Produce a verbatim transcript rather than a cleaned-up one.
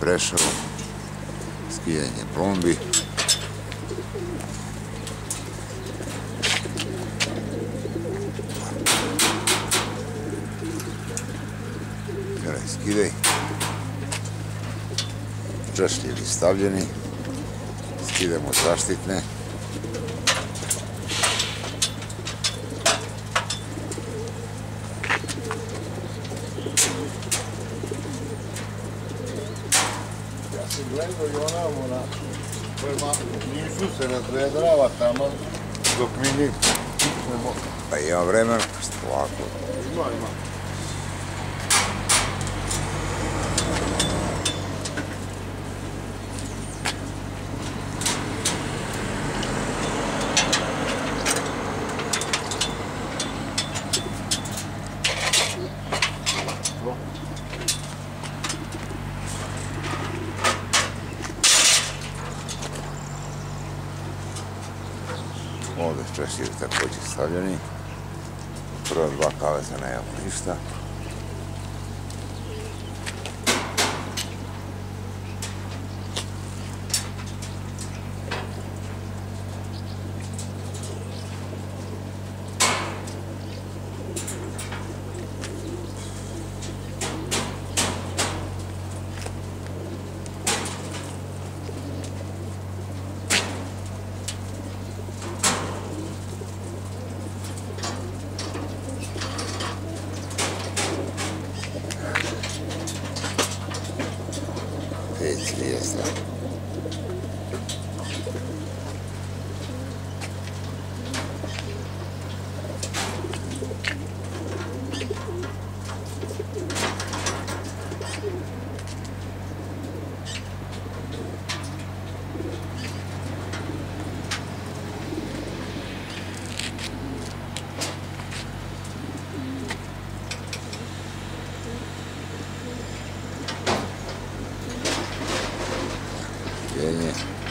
Preševo, skijanje plombi. Kraj skidaj. Češljevi stavljeni. Skidamo zaštitne. Ja sam gledao i onamo na kojima nisu se nadredrava tamo dok mi ni pisnemo. Pa ima vremena, što ovako. Ima, ima. Ovdje češljevi također stavljeni. Prva dva kaveza nemamo ništa. Pet zvijezda. Skijanje.